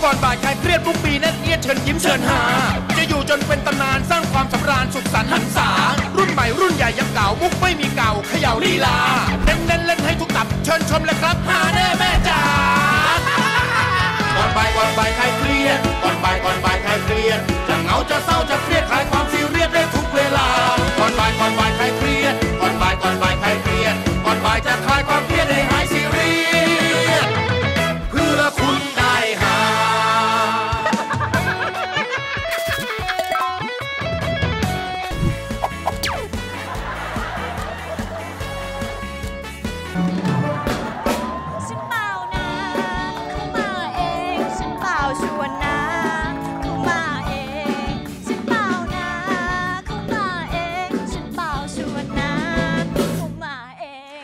ก่อนบ่ายคลายเครียดทุกปีแน่นเอียดเชิญยิ้มเชิญหาจะอยู่จนเป็นตำนานสร้างความสำราญสุขสันต์หันษารุ่นใหม่รุ่นใหญ่ยังเก่ามุกไม่มีเก่าเขย่าลีลาเน้นเล่นให้ทุกตับเชิญชมเลยครับหาแน่แม่จ๋าก่อนบ่ายคลายเครียดก่อนบ่ายคลายเครียดจะเหงาจะเศร้าจะเครียดคลายความซีเรียสได้ทุกเวลาก่อนบ่ายคลายเครียดก่อนบ่ายคลายเครียดก่อนบ่ายจะคลายความเครียดให้หายซีเรียสเพื่อคุณได้หาฉันเปล่านะเขามาเองฉันเปล่าชวนนะเขามาเองฉันเปล่านะเขามาเองฉันเปล่าชวนนะเขามาเอง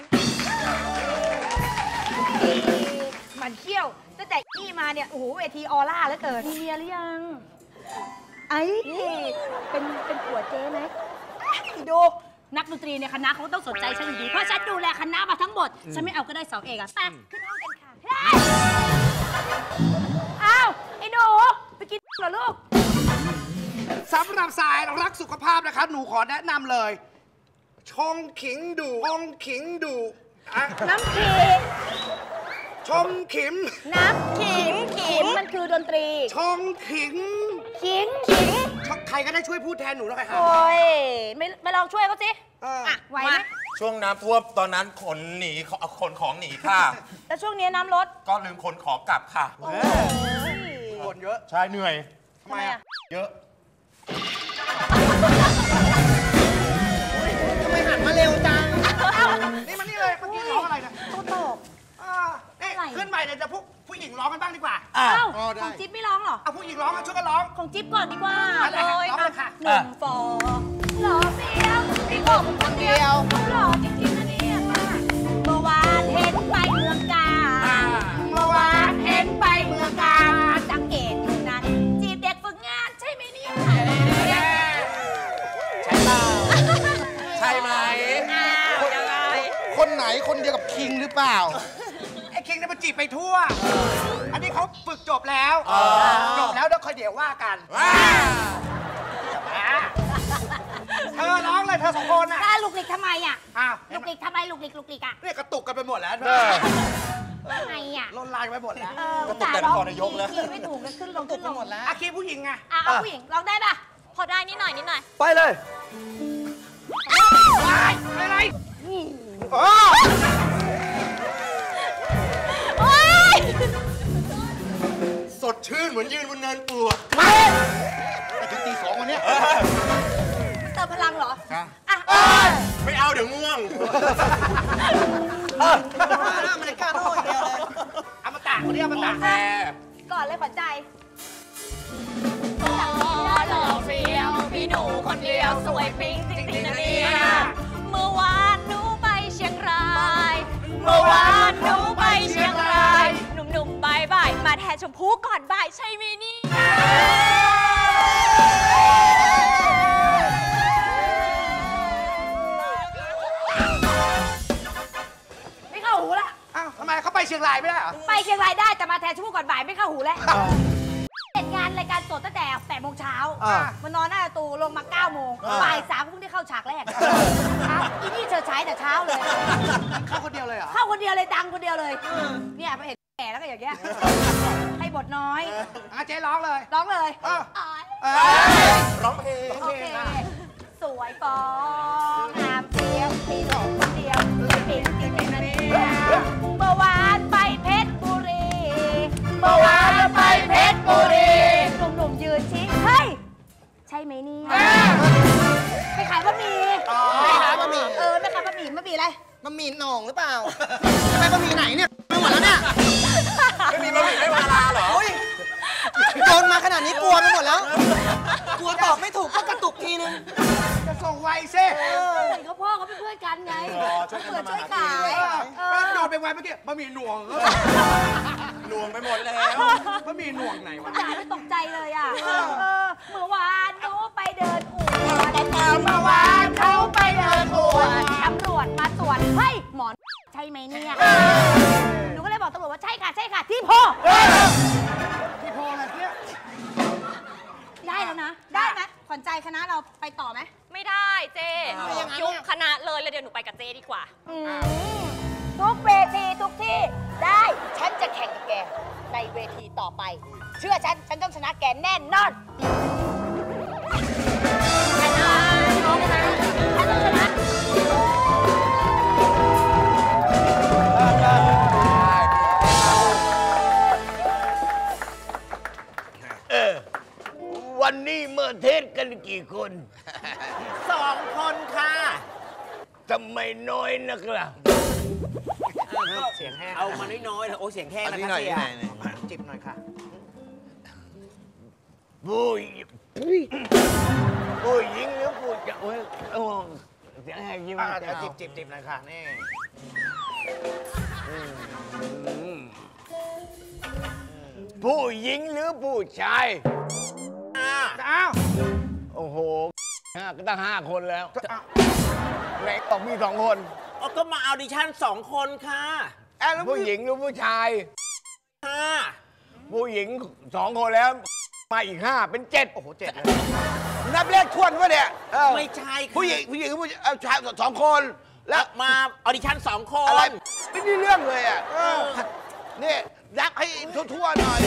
มันเขี้ยวตั้งแต่อี้มาเนี่ยโอ้โหเวทีออร่าเหลือเกินมีเมียหรือยังไอ้เป็นผัวเจ๊ไหมดูนักดนตรีในคณะเขาต้องสนใจฉันอยู่ดีเพราะฉันดูแลคณะมาทั้งหมดฉันไม่เอาก็ได้2 เอกอะไปขึ้นห้องกันค่ะอ้าวไอ้หนูไปกินเหรอลูกสำหรับสายรักสุขภาพนะครับหนูขอแนะนำเลยชงขิงดูน้ำขิงชงขิมน้ำขิงมันคือดนตรีชงขิงขิงใครก็ได้ช่วยพูดแทนหนูหน่อยค่ะโอ้ยไม่ลองช่วยเขาสิไหวไหมช่วงน้ำท่วมตอนนั้นขนของหนีค่ะแล้วช่วงนี้น้ำลดก็ลืมขนของกลับค่ะคนเยอะใช่เหนื่อยทำไมอะเยอะทำไมหันมาเร็วจังนี่มันนี่เลยเมื่อกี้ร้องอะไรนะตกขึ้นใหม่เดี๋ยวจะผู้หญิงร้องกันบ้างดีกว่าของจิ๊บไม่ร้องหรอเอาผู้หญิงร้องช่วยกันร้องของจิ๊บก่อนดีกว่าเลยร้องเลยค่ะหนุ่มฟอหล่อเฟี้ยวพี่กบคนเดียวหล่อจริงๆนะเนี่ยเมื่อวานเห็นไปเมืองกาสังเกตอยู่นั้นจีบเด็กฝึกงานใช่ไหมเนี่ยใช่ไหมคนไหนคนเดียวกับคิงหรือเปล่าไอ้คิงเนี่ยมันจีบไปทั่วอันนี้เขาฝึกจบแล้วเดี๋ยวค่อยเดี๋ยวว่ากันเธอร้องเลยเธอ2 คนอ่ะถ้าลุกลิกทำไมอ่ะลุกลิกทำไมลุกลิกอ่ะเนี่ยกระตุกกันไปหมดแล้วทำไมอ่ะลนลายไปหมดแล้วก็ตกแต่ก่อนนายกแล้วไม่ถูกเลยขึ้นลงหมดแล้วอาคีผู้หญิงไงเอาผู้หญิงร้องได้ป่ะพอได้นิดหน่อยไปเลยอะไรสดชื่นเหมือนยืนบนเนินปลวกแต่ถึงตี 2วันนี้เติมพลังเหรอไม่เอาเดี๋ยวง่วงมันเลยกล้าโทษเดียวเลยเอามาตากคนนี้เอามาตากก่อนเลยขวัญใจหล่อเฟี้ยวพี่หนูคนเดียวสวยปิ๊งจริงๆนะเนี่ยเมื่อวานหนูไปเชียงรายหนุ่มๆบ่ายมาแทนชมพู่ก่อนบ่ายใช่ไหมนี่ไม่เข้าหูละทำไมเขาไปเชียงรายไม่ได้เหรอไปเชียงรายได้แต่มาแทนชมพู่ก่อนบ่ายไม่เข้าหูแล้วเสร็จงานรายการสดตั้งแต่8 โมงเช้ามานอนหน้าประตูลงมา9 โมงบ่าย 3เพิ่งได้เข้าฉากแรกอีนี่เชิดฉายแต่เช้าเลยเข้าคนเดียวเลยเหรอเข้าคนเดียวเลยดังคนเดียวเลยเนี่ยมาเห็นแก่แล้วก็อย่างเงี้ยให้บทน้อยเจ๊ร้องเลยร้องเพลงโอเคสวยฟองงามเฟี้ยวพี่หนูคนเดียวปิ๊งจริงๆนะเนี่ยเมื่อวานไปเพชรบุรีหนุ่มๆยืนชี้เฮ้ยใช่ไหมนี่ไปขายบะหมี่ไม่ขายบะหมี่ไม่ขายบะหมี่อะไรบะหมี่หน่องหรือเปล่าไปบะหมี่ไหนเนี่ยไม่หมดแล้วเนี่ยไม่มีบะหมี่ไม่มาลาเหรอโดนมาขนาดนี้กลัวไปหมดแล้วกลัวตอบไม่ถูกก็กระตุกทีนึงจะส่งไวซิเขาพ่อเขาเป็นเพื่อนกันไงช่วยขายโดนไปไวเมื่อกี้บะหมี่หน่วงไปหมดแล้วบะหมี่หน่วงไหนวะจ่ายไม่ตกใจเลยอ่ะเมื่อวานหนูไปเดินอวดเมื่อวานเขาไปเดินอวดตำรวจมาตรวจเฮ้ยหมอนใช่ไหมเนี่ยหนูก็เลยบอกตำรวจว่าใช่ค่ะที่โพที่โพอะไรขวัญใจคณะเราไปต่อไหมไม่ได้เจ๊ยุบคณะเลยแล้วเดี๋ยวหนูไปกับเจ๊ดีกว่าทุกเวทีทุกที่ได้ฉันจะแข่งกับแกในเวทีต่อไป เชื่อฉันต้องชนะแกแน่นอนชนะน้องนะฉันต้องชนะวันนี้เมื่อเทศกันกี่คน 2 คนค่ะทำไมน้อยนักล่ะเสียงแห้งเอามาน้อยๆเถอะโอ้เสียงแห้งอันนะนี้คหน่รัอบ ยเสียจิบหน่อยค่ะผู้หญิงหรือผู้ชายโอ้ยโอ้เสียงแหบยิ้มจิบหน่อยค่ะนี่ผู้หญิงหรือผู้ชายอ้าวโอ้โหก็ตั้ง5 คนแล้วไหนบอกมี2 คนเอาก็มาเอาดิชั่น2 คนค่ะผู้หญิงหรือผู้ชายค่ะผู้หญิง2 คนแล้ว มาอีก5เป็น7 โอ้โห7เลยนับเลขทวนวะเนี่ยไม่ใช่ค่ะผู้หญิงผู้ชาย2 คนแล้แล้ว วมาออดิชั่น2 คนอะไรไม่ได้เรื่องเลยอ่ะนี่ยักให้ทั่วๆหน่อย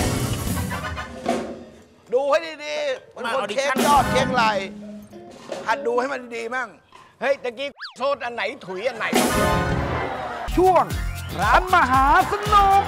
ดูให้ดีๆมันคนเค้กยอดเค้กไหลหัดดูให้มันดีๆมั่งเฮ้ยตะกี้โซดอันไหนถุยอันไหนช่วงร้านมหาสนุก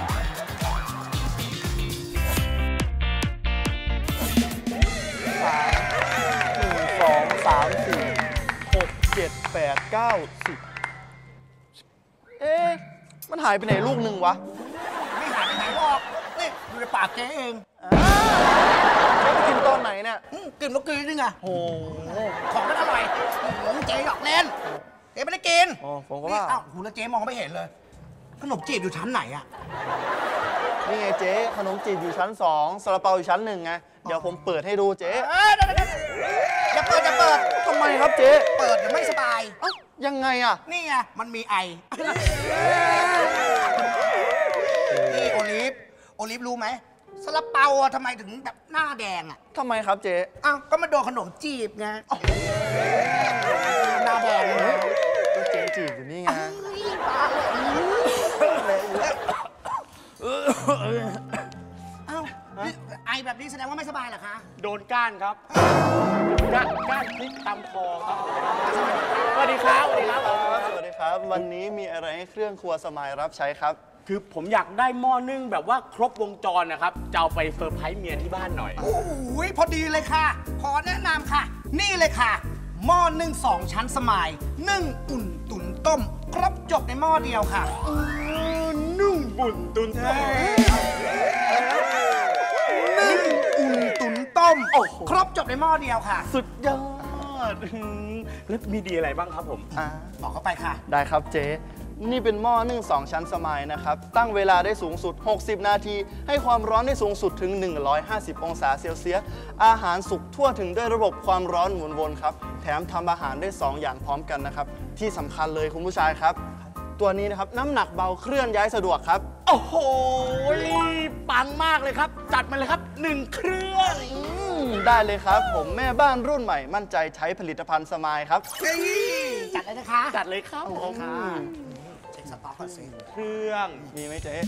มันหายไปไหนลูกหนึ่งวะไม่หายไปไหนหรอกนี่อยู่ในปากเจ๊เองไปกินตอนไหนเนี่ยกินเมื่อกี้นี่ไงโอ้โหของมันอร่อยหลงเจ๊หยอกเล่นเจ๊ไม่ได้กินอ๋อผมก็นี่ว่าอ้าวหูแล้วเจ๊มองไม่เห็นเลย ขนมจีบอยู่ชั้นไหนอะนี่ไงเจ๊ขนมจีบอยู่ชั้น2ซาลาเปาอยู่ชั้น1ไง เดี๋ยวผมเปิดให้ดูเจ๊อย่าเปิดอย่าเปิดทำไมครับเจ๊เปิดเดี๋ยวไม่สบายเอ้ายังไงอ่ะนี่ไงมันมีไอนี่โอลิฟรู้ไหมซาลาเปาอะทำไมถึงแบบหน้าแดงอะทำไมครับเจ๊อ้าวก็มาโดนขนมจีบไงหน้าแดงเลยก็เจ๊จีบอยู่นี่ไงอ้าวนี่ไอแบบนี้แสดงว่าไม่สบายเหรอคะโดนก้านครับ ก้านพลิกตามคอครับสวัสดีครับ สวัสดีครับสวัสดีครับ วันนี้มีอะไรให้เครื่องครัวสมายรับใช้ครับคือผมอยากได้หม้อนึ่งแบบว่าครบวงจรนะครับ จะเอาไปเซอร์ไพรส์เมียที่บ้านหน่อยโอ้โหพอดีเลยค่ะ ขอแนะนำค่ะ นี่เลยค่ะ หม้อนึ่ง2 ชั้นสมายนึ่งอุ่นตุ๋นต้ม ครบจบในหม้อเดียวค่ะนุ่งบุญตุนต้มนึ่งอุ่นตุ๋นต้ม ครบจบในหม้อเดียวค่ะสุดยอดแล้วมีดีอะไรบ้างครับผมบอกเข้าไปค่ะได้ครับเจ๊ นี่เป็นหม้อนึ่ง2 ชั้นสมายนะครับ ตั้งเวลาได้สูงสุด 60 นาที ให้ความร้อนได้สูงสุดถึง 150 องศาเซลเซียส อาหารสุกทั่วถึงด้วยระบบความร้อนหมุนวนครับ แถมทำอาหารได้ 2 อย่างพร้อมกันนะครับ ที่สำคัญเลยคุณผู้ชายครับ ตัวนี้นะครับน้ำหนักเบาเคลื่อนย้ายสะดวกครับโอ้โห ปังมากเลยครับ จัดมาเลยครับ 1 เครื่องได้เลยครับ ผมแม่บ้านรุ่นใหม่มั่นใจใช้ผลิตภัณฑ์สมายครับจัดเลยนะคะจัดเลยครับผมเช็คสต็อกก่อนสิเครื่องมีไหมเจ๊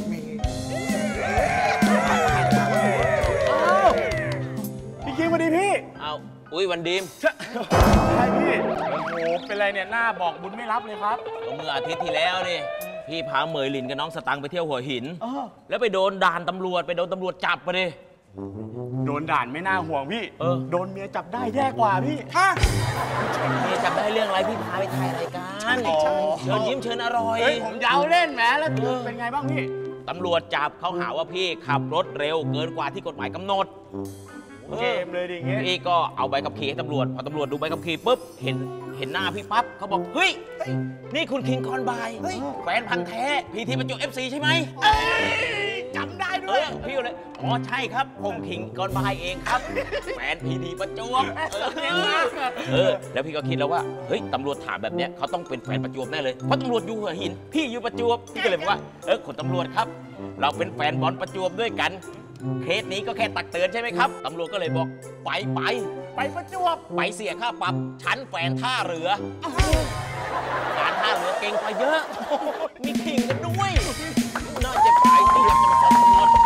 พี่คิมสวัสดีพี่เอาอุ้ยวันดีมใช่พี่ โอ้โห เป็นไรเนี่ย หน้าบอกบุญไม่รับเลยครับก็เมื่ออาทิตย์ที่แล้วนี่พี่พาเหมยหลินกับน้องสตังค์ไปเที่ยวหัวหินเออแล้วไปโดนด่านตำรวจไปโดนตำรวจจับไปดิโดนด่านไม่น่าห่วงพี่เออโดนเมียจับได้แย่กว่าพี่เมียจับได้เรื่องอะไรพี่พาไปถ่ายรายการอ๋อเชิญยิ้มเชิญอร่อยเฮ้ย ผมยาวเล่นแหมแล้วเป็นไงบ้างพี่ตำรวจจับเขาหาว่าพี่ขับรถเร็วเกินกว่าที่กฎหมายกำหนดเกมเลยดิเงี้ยพี่ก็เอาใบขับขี่ให้ตำรวจพอตำรวจดูใบขับขี่ปุ๊บเห็นหน้าพี่ปั๊บเขาบอกเฮ้ยนี่คุณคิงคอนบายแฟนพันธ์แท้พีทีประจวบ FC ใช่ไหมจำได้ด้วยพี่ก็เลยอ๋อใช่ครับผมคิงคอนบายเองครับแฟนพีทีประจวบแล้วพี่ก็คิดแล้วว่าเฮ้ยตำรวจถามแบบเนี้ยเขาต้องเป็นแฟนประจวบแน่เลยเพราะตำรวจอยู่หัวหินพี่อยู่ประจวบพี่ก็เลยบอกว่าคุณตำรวจครับ เราเป็นแฟนบอลประจวบด้วยกันเคสนี้ก็แค่ตักเตือนใช่ไหมครับตำรวจก็เลยบอกไปไปประจวบไปเสียค่าปรับชั้นแฝนท่าเรือการท่าเรือเก่งกว่าเยอะ มีขิงกันด้วยน่าจะไปที่อยากจะมาสอบหมด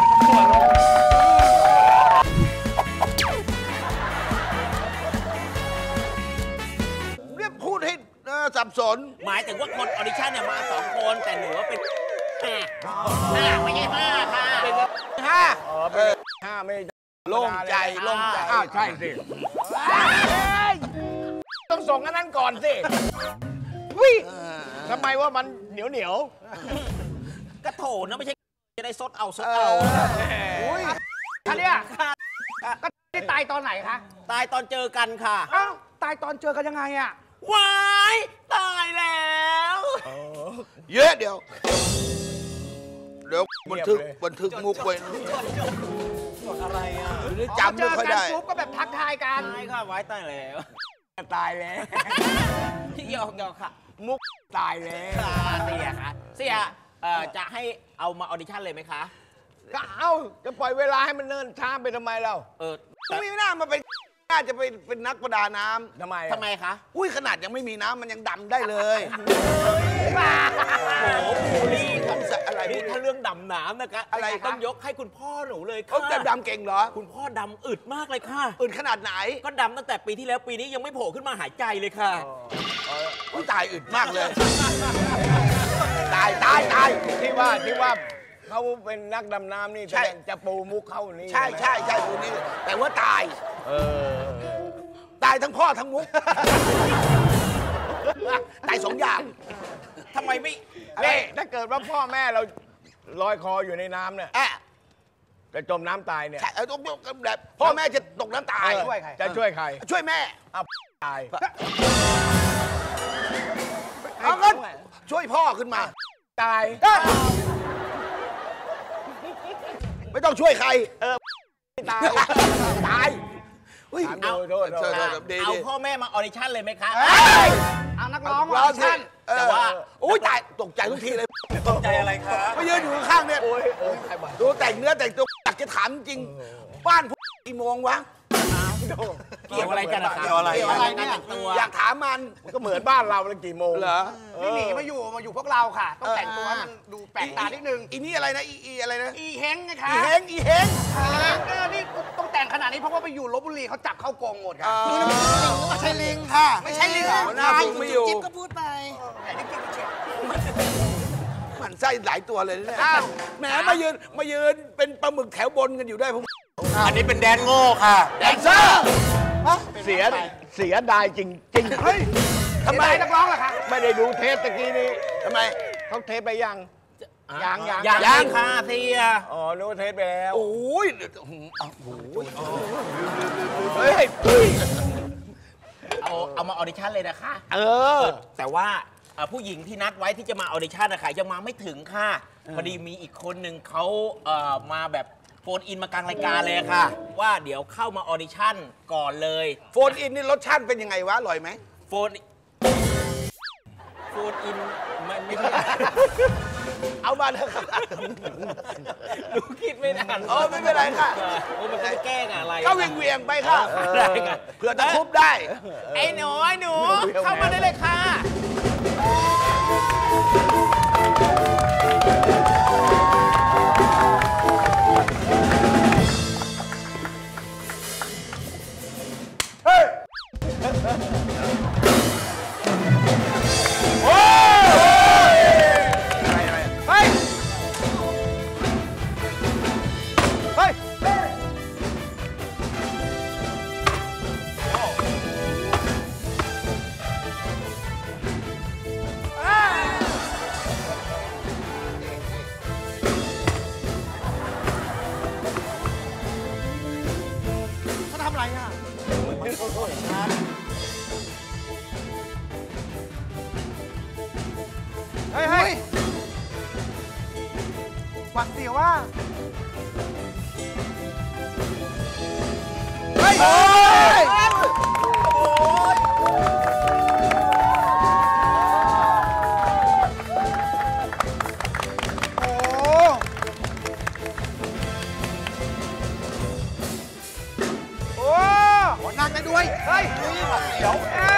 เรียกพูดให้สับสนหมายถึงว่าคนออดิชั่นเนี่ยมา2 คนแต่หนูว่าเป็น5ไม่ใช่5ค่ะเป็นห้าห้าไม่โล่งใจโล่งใจอ้าวใช่สิต้องส่งอันนั้นก่อนสิวิทำไมว่ามันเหนียวกระโถนนะไม่ใช่จะได้ซดเอาซดเอาอุ้ยท่านเนี่ยก็ที่ตายตอนไหนคะตายตอนเจอกันค่ะอ้าวตายตอนเจอกันยังไงอะวายตายแล้วเยอะเดี๋ยวบันทึกมุกไว้อะไรอ่ะจำไม่ค่อยได้เจอกันปุ๊บก็แบบทักทายกันตายค่ะวายตายแล้วๆตายแล้วที่ยอกค่ะมุกตายแล้วเสียค่ะเสียจะให้เอามาออดิชั่นเลยไหมคะก็เอาจะปล่อยเวลาให้มันเนิ่นช้าไปทำไมเราไม่น่ามาเป็นน่าจะเป็นนักประดาน้ำทำไมทำไมคะอุ้ยขนาดยังไม่มีน้ำมันยังดำได้เลยโอ้โหบูลลี่ครับอะไรนี่ถ้าเรื่องดำน้ำนะคะอะไรคะต้องยกให้คุณพ่อหนูเลยเขาค่ะจะดำเก่งเหรอคุณพ่อดำอึดมากเลยค่ะอื่นขนาดไหนก็ดำตั้งแต่ปีที่แล้วปีนี้ยังไม่โผล่ขึ้นมาหายใจเลยค่ะอุ้ยตายอึดมากเลย ตายที่ว่าเขาเป็นนักดำน้ำนี่ใช่จะปูมุกเข้านี่ใช่คนนี้แต่ว่าตาย ตายทั้งพ่อทั้งมุก ตาย2 อย่างทำไมไม่นี่ถ้าเกิดว่าพ่อแม่เราลอยคออยู่ในน้ำเนี่ยอ่ะจะจมน้ำตายเนี่ยใช่ต้องแบบพ่อแม่จะตกน้ำตายช่วยใครจะช่วยใครช่วยแม่อ้าวตายเอาก็ช่วยพ่อขึ้นมาตายไม่ต้องช่วยใครตายตายเฮ้ยโทษดีเอาพ่อแม่มาออดิชั่นเลยไหมคะเอานักร้องร้มาองท่านแต่ว่าอุ้ยตายตกใจทุกทีเลยตกใจอะไรคะมายืนอยู่ข้างๆเนี่ยโอ้ยใครบ้าดูแต่งเนื้อแต่งตัวอยากจะถามจริง บ้านพวกกี่โมงวะเกี่ยวอะไรกันนะคะเกี่ยวอะไรเนี่ยตัวอยากถามมันก็เหมือนบ้านเราแล้วกี่โมงเหรอนี่หนีมาอยู่พวกเราค่ะ ต้องแต่งตัวให้มันดูแปลกตานิดนึงอีนี่อะไรนะอีอะไรนะอีเฮงไงคะอีเฮงนี่ต้องแต่งขนาดนี้เพราะว่าไปอยู่ลบบุรีเขาจับเข้ากรงหมดค่ะไม่ใช่ลิงค่ะไม่ใช่ลิงเหรอหน้าฟูไม่อยู่จิ๊บก็พูดไปไอ้นี่จิ๊บเช็คมันไส้หลายตัวเลยนะเนี่ยแหมมายืนเป็นปลาหมึกแถวบนกันอยู่ได้ผมอันนี้เป็นแดนโง่ค่ะแดนเซอร์เสียดายจริงๆเฮ้ยทำไมนักร้องล่ะคะไม่ได้ดูเทปตะกี้นี้ทำไมเขาเทปไปยัง ยังยังค่ะเสียอ๋อนึกว่าเทปไปแล้วโอ้ยเฮ้ยเอามาออดิชั่นเลยนะคะเออแต่ว่าผู้หญิงที่นัดไว้ที่จะมาออดิชั่นนะคะยังมาไม่ถึงค่ะ พอดีมีอีกคนหนึ่งเขามาแบบโฟนอินมากลางรายการเลยค่ะ ว่าเดี๋ยวเข้ามาออดิชั่นก่อนเลยโฟนอินนี่รสชาติเป็นยังไงวะ อร่อยไหมโฟนอินไม่ใช่เอามาเถอะครับหนูคิดไม่นานอ๋อไม่เป็นไรค่ะโอ้มันจะแกล้งอะไรก็เวียงไปค่ะได้ค่ะเผื่อจะทุบได้ไอ้หนูเข้ามาได้เลยค่ะเขาทำอะไรอ่ะเฮ้ยหวัดเสียวว่าเฮ้ยโอ้นั่งได้ดูวย เฮ้ยเดี๋ยว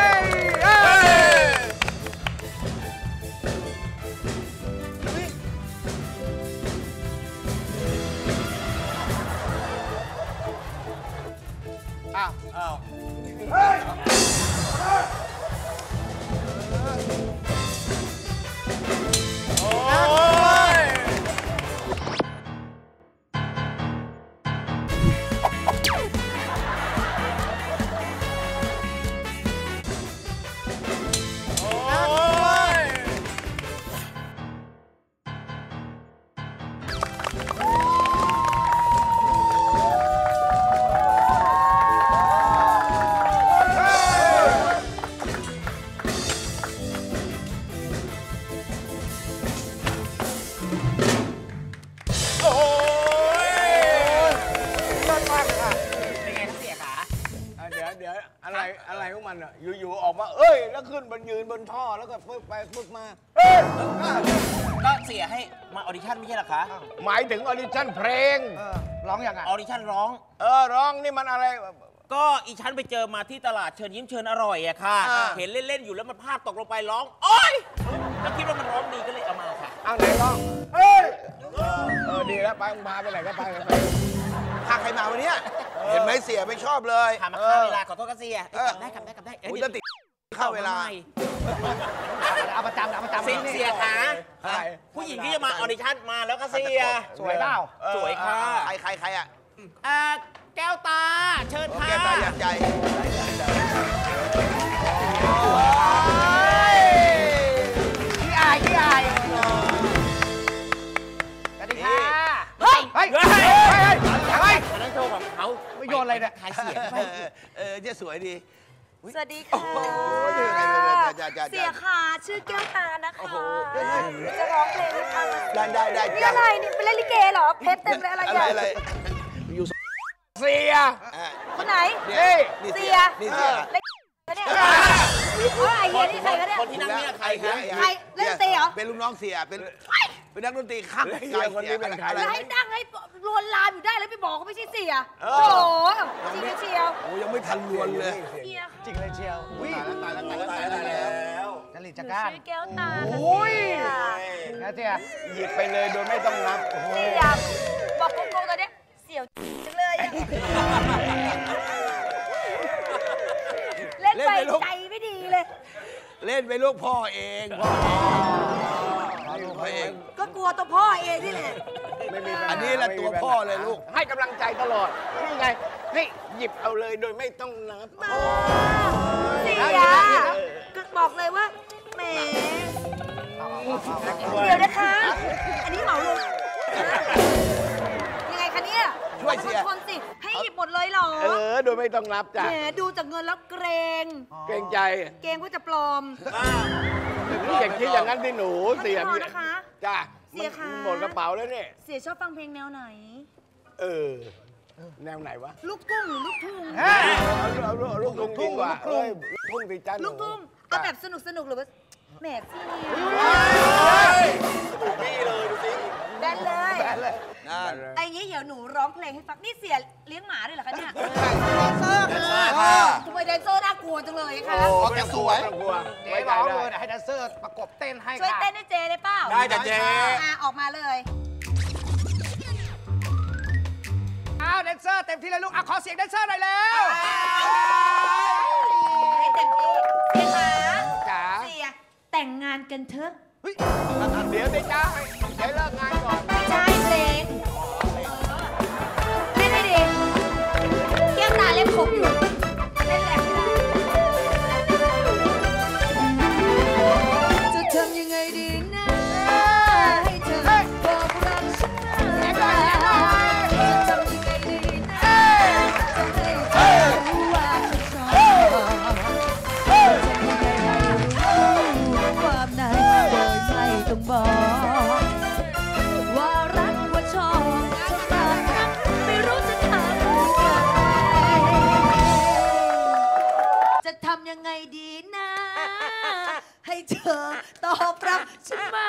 เดี๋ยวอะไรของมันอ่ะอยู่ๆออกมาเอ้ยแล้วขึ้นบนยืนบนท่อแล้วก็ปึ๊บไปปึ๊บมาก็เสียให้มาออดิชั่นไม่ใช่หรอคะหมายถึงออดิชั่นเพลงร้องยังไงออดิชั่นร้องร้องนี่มันอะไรก็อีฉันไปเจอมาที่ตลาดเชิญยิ้มเชิญอร่อยอะค่ะ เห็นเล่นๆอยู่แล้วมันพลาดตกลงไปร้องโอ๊ยแล้วคิดว่ามันร้องดีก็เลยเอามาค่ะเอาไหนร้องเฮ้ยดีแล้วไปมึงพาไปไหนก็ไปพาใครมาวันนี้เห็นไหมเสียไม่ชอบเลยถามมาค่าเวลาขอโทษกันเสียกลับได้คุณจะติดเข้าเวลาเอาประจำเสียขาผู้หญิงที่จะมาออดิชั่นมาแล้วก็เสียสวยเปล่าสวยค่ะใครอ่ะแก้วตาเชิญค่ะแก้วตาหยัดใจขี้อายสวัสดีค่ะเฮ้ยอันนั้นโชว์ของเขาไม่โยนอะไรเนี่ยถ่ายเสียงไปจะสวยดีสวัสดีค่ะเสียขาชื่อแก้วตานะคะจะร้องเพลงให้ฟังได้นี่อะไรนี่เป็นเล่นลิเกเหรอเพชรเต็มเลยอะไรอย่างอยู่เสียคนไหนเสียเล็กเนี่ยไอ้เหี้ยนี่ใครก็ได้คนที่นั่งเนี่ยใครคะใครเล่นเสียเหรอเป็นลูกน้องเสียเป็นนักดนตรีข้างเสียคนนี้เป็นใครแล้วให้นั่งให้ลวนลามอยู่ได้แล้วไปบอกเขาไม่ใช่เสียโอ้โหจริงเลยเชียวโอ้ยังไม่ทันลวนเลยจริงเลยเชียวตายแล้วจริตจักรานชื่อแก้วตาโอ้ยนะเจียหยิบไปเลยโดยไม่ต้องนับเสียบอกโกงๆตอนนี้เสียวจังเลยเล่นไปใจไม่ดีเลยเล่นไปลูกพ่อเองพ่อเองก็กลัวตัวพ่อเองนี่แหละอันนี้แหละตัวพ่อเลยลูกให้กำลังใจตลอดนี่ไงนี่หยิบเอาเลยโดยไม่ต้องนับเสียก็บอกเลยว่าแหมเดี๋ยวนะคะอันนี้เหมาลงยังไงคะเนี่ยช่วยเสียคนสิให้หยิบหมดเลยเหรอโดยไม่ต้องนับจ้ะแหมดูจากเงินแล้วเกรงใจเกรงว่าจะปลอมนี่อย่างคิดอย่างนั้นที่หนูเสียนะคะจ้ะเสียค่ะหมดกระเป๋าแล้วเนี่ยเสียชอบฟังเพลงแนวไหนแนวไหนวะลูกทุ่งหรือลูกทุ่งลูกทุ่งดีกว่าลูกทุ่งสิจ้าลูกทุ่งเอาแบบสนุกหรือว่าแหมเสียนี่เลยดูสิแดนเลยไอ้งี้เดี๋ยวหนูร้องเพลงให้ฟังนี่เสียเลี้ยงหมาด้วยเหรอคะเนี่ยแดนเซอร์ค่ะทำไมแดนเซอร์น่ากลัวจังเลยคะแกสวยเจ๊ร้องเลยให้แดนเซอร์ประกบเต้นให้ช่วยเต้นให้เจได้เปล่าได้แต่เจออกมาเลยแดนเซอร์เต็มที่เลยลูกขอเสียงแดนเซอร์หน่อยแล้วให้เต็มที่เสียขาเสียแต่งงานกันเถอะเดี๋ยวได้จ้าให้เลิกงานก่อนใช่เพลงเล่นให้ดีแก้วตาเล่นขบอยู่เล่นแหลกจะทำยังไงดีนะให้เธอบอกรักฉันจะทำยังไงดีนะจะให้เธอรู้ว่าฉันชอบจะทำยังไงให้รู้ความในโดยไม่ต้องบอกว่ารักว่าชอบชะตารักไม่รู้จะทำยังไงจะทำยังไงดีนะให้เธอตอบรับฉันมา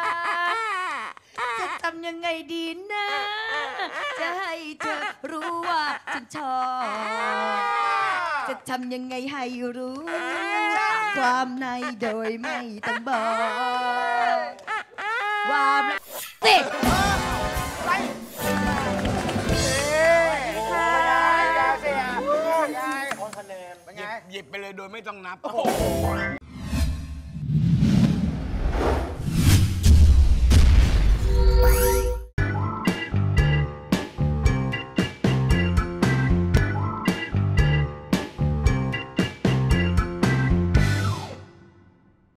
จะทำยังไงดีนะจะให้เธอรู้ว่าฉันชอบจะทำยังไงให้รู้ ความในโดยไม่ต้องบอกความรักสิหยิบไปเลยโดยไม่ต้องนับ